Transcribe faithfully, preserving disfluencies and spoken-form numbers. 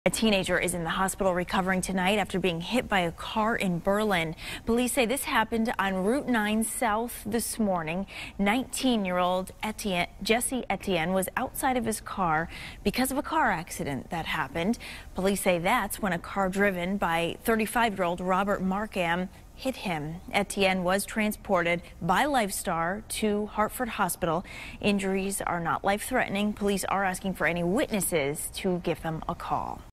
A teenager is in the hospital recovering tonight after being hit by a car in Berlin. Police say this happened on Route nine South this morning. nineteen-year-old Etienne, Jesse Etienne was outside of his car because of a car accident that happened. Police say that's when a car driven by thirty-five-year-old Robert Markham hit him. Etienne was transported by Lifestar to Hartford Hospital. Injuries are not life-threatening. Police are asking for any witnesses to give them a call.